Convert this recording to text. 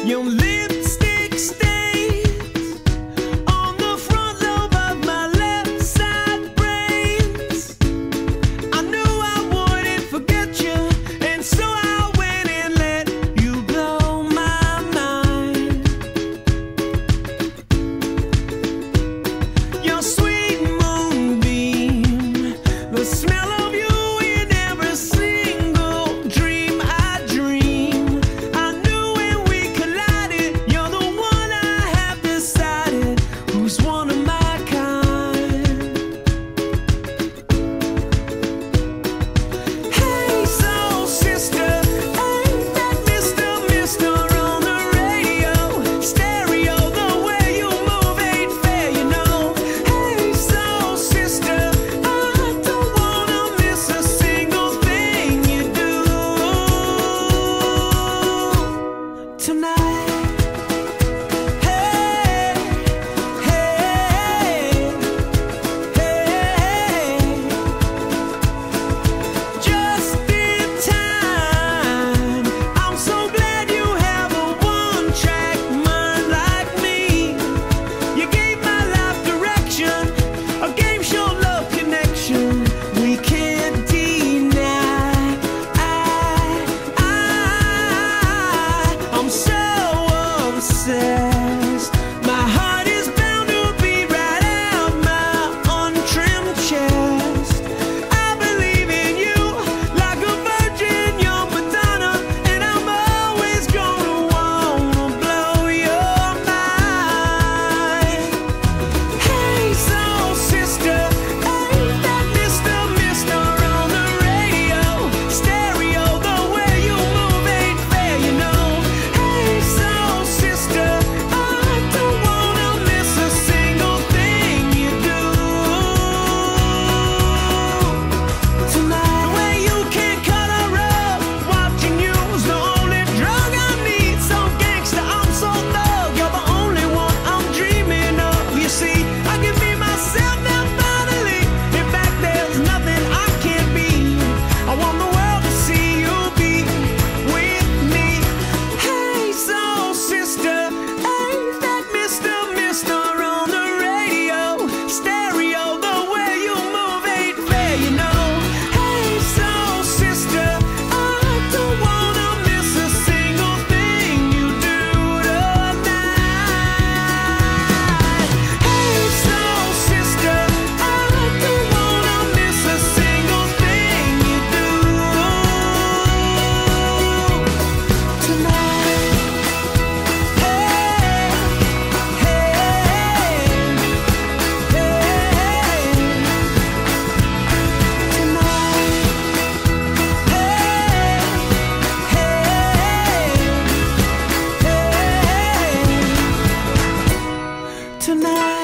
Your lipstick stains on the front lobe of my left side brains. I knew I wouldn't forget you, and so I went and let you blow my mind. Your sweet moonbeam, the smell of you in every single dream I dream. I knew when we collided, you're the one I have decided who's one of my kind. Hey, soul sister, ain't that Mr. on the radio? Stereo, the way you move ain't fair, you know. Hey, soul sister, I don't wanna miss a single thing you do tonight. Hey, hey, hey, just in time. I'm so glad you have a one-track mind like me. You gave my life direction, a game show love connection we can't deny. I'm so obsessed. My heart is bound to beat right out my untrimmed chest. I believe in you like a virgin, you're Madonna, and I'm always gonna wanna blow your mind. Hey, soul sister, ain't that Mr. on the radio? Stereo, the way you move ain't fair, you know. Hey, soul sister, I don't wanna miss a single thing you do tonight. The way you can color up, watching you's the only drug I need. So gangsta, I'm so thug, you're the only one I'm dreaming of. You see, I can be myself now finally. In fact, there's nothing I can't be. I want the world to see you be with me. Hey, soul sister, ain't that Mr. on the radio? Stereo, the way you move ain't fair, you know. Hey, soul sister, I don't wanna miss a single thing you do tonight. Hey, soul sister, I don't wanna miss a single thing you do tonight. Hey, hey, tonight.